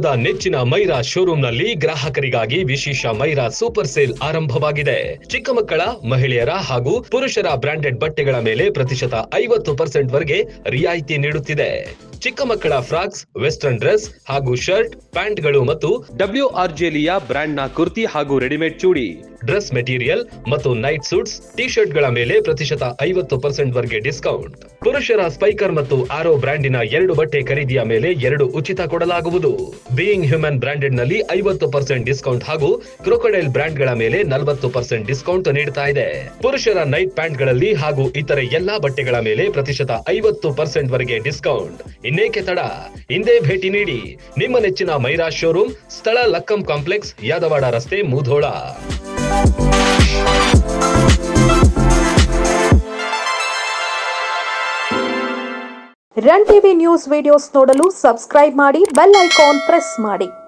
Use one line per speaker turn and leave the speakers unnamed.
ನಿಮ್ಮೆಲ್ಲರ ನೆಚ್ಚಿನ ಮೈರಾ ಶೋರೂಮ್ ನಲ್ಲಿ ಗ್ರಾಹಕರಿಗಾಗಿ ವಿಶೇಷ ಮೈರಾ ಸೂಪರ್ ಸೇಲ್ ಆರಂಭವಾಗಿದೆ. ಚಿಕ್ಕ ಮಕ್ಕಳ, ಮಹಿಳೆಯರ ಹಾಗೂ ಪುರುಷರ ಬ್ರಾಂಡೆಡ್ ಬಟ್ಟೆಗಳ ಮೇಲೆ ಪ್ರತಿಶತ 50% ವರೆಗೆ ರಿಯಾಯಿತಿ ನೀಡುತ್ತಿದೆ. ಚಿಕ್ಕ ಮಕ್ಕಳ ಫ್ರಾಕ್ಸ್, ವೆಸ್ಟರ್ನ್ ಡ್ರೆಸ್ ಹಾಗೂ ಶರ್ಟ್, ಪ್ಯಾಂಟ್ಗಳು ಮತ್ತು WRJಲಿಯ ಬ್ರಾಂಡ್ನ ಕುರ್ತಿ ಹಾಗೂ ರೆಡಿಮೇಡ್ ಚೂಡಿ, ಡ್ರೆಸ್ ಮೆಟೀರಿಯಲ್ ಮತ್ತು ನೈಟ್ ಸೂಟ್ಸ್, ಟಿ ಶರ್ಟ್ಗಳ ಮೇಲೆ ಪ್ರತಿಶತ 50% ವರೆಗೆ ಡಿಸ್ಕೌಂಟ್. ಪುರುಷರ ಸ್ಪೈಕರ್ ಮತ್ತು ಆರೋ ಬ್ರಾಂಡಿನ 2 ಬಟ್ಟೆ ಖರೀದಿಯ ಮೇಲೆ 2 ಉಚಿತ ಕೊಡಲಾಗುವುದು. ಬೀಯಿಂಗ್ ಹ್ಯೂಮನ್ ಬ್ರಾಂಡೆಡ್ ನಲ್ಲಿ 50% ಡಿಸ್ಕೌಂಟ್ ಹಾಗೂ ಕ್ರೊಕೊಡೈಲ್ ಬ್ರಾಂಡ್ಗಳ ಮೇಲೆ 40% ಡಿಸ್ಕೌಂಟ್ ನೀಡುತ್ತಾ ಇದೆ. ಪುರುಷರ ನೈಟ್ ಪ್ಯಾಂಟ್ಗಳಲ್ಲಿ ಹಾಗೂ ಇತರೆ ಎಲ್ಲಾ ಬಟ್ಟೆಗಳ ಮೇಲೆ ಪ್ರತಿಶತ 50% ವರೆಗೆ ಡಿಸ್ಕೌಂಟ್. ಇನ್ನೇಕೆ ತಡ, ಹಿಂದೆ ಭೇಟಿ ನೀಡಿ ನಿಮ್ಮ ನೆಚ್ಚಿನ ಮೈರಾ ಶೋರೂಮ್, ಸ್ಥಳ ಲಕ್ಕಂ ಕಾಂಪ್ಲೆಕ್ಸ್, ಯಾದವಾಡ ರಸ್ತೆ, Mudhol.
Run TV news videos ನೋಡಲು ಸಬ್ಸ್ಕ್ರೈಬ್ ಮಾಡಿ, ಬೆಲ್ ಐಕಾನ್ ಪ್ರೆಸ್ ಮಾಡಿ.